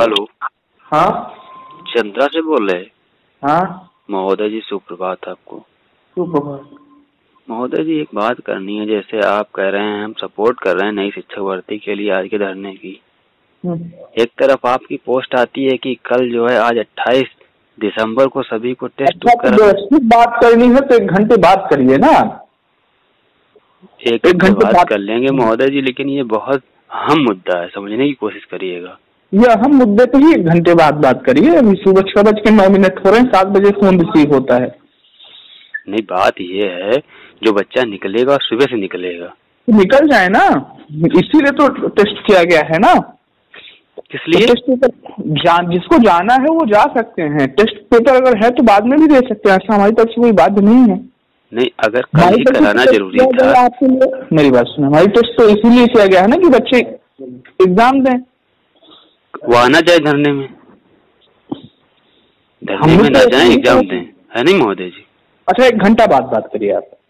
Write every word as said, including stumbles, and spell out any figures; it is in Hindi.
हेलो। हाँ चंद्रा से बोल रहे? हाँ महोदय जी सुप्रभात आपको। सुप्रभात। महोदय जी एक बात करनी है, जैसे आप कह रहे हैं हम सपोर्ट कर रहे हैं नई शिक्षक भर्ती के लिए आज के धरने की, एक तरफ आपकी पोस्ट आती है कि कल जो है आज अट्ठाईस दिसंबर को सभी को टेस्ट अच्छा, तो व्यवस्थित बात करनी है तो एक घंटे बात करिए ना। एक, एक घंटे बात कर लेंगे महोदय जी, लेकिन ये बहुत अहम मुद्दा है, समझने की कोशिश करिएगा। ये अहम मुद्दे पे ही एक घंटे बाद बात करिए। अभी सुबह छह बज के नौ मिनट हो रहे हैं, सात बजे फोन रिसीव होता है। नहीं, बात ये है जो बच्चा निकलेगा सुबह से निकलेगा तो निकल जाए ना, इसीलिए तो टेस्ट किया गया है ना। किस लिए? तो टेस्ट पेपर जान जिसको जाना है वो जा सकते हैं। टेस्ट पेपर अगर है तो बाद में भी दे सकते हैं, ऐसा हमारी तरफ से कोई बात नहीं है। नहीं, अगर कल ही कराना जरूरी था। आपके लिए मेरी बात सुनो, हमारी टेस्ट तो इसीलिए किया गया है ना कि बच्चे एग्जाम दें। वो आना चाहे धरने में, धरने में ना जाए, एग्जाम दें, है नहीं महोदय जी? अच्छा, एक घंटा बाद बात करिए आप।